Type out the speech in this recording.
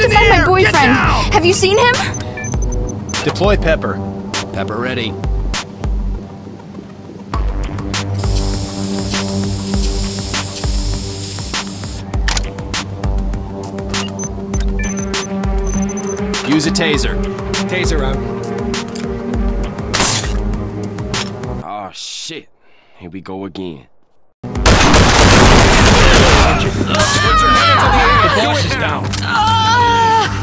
to find my boyfriend. Have you seen him? Deploy Pepper. Pepper ready. Use a taser. Taser out. Oh shit. Here we go again. Put your hands in the air. The boss is down.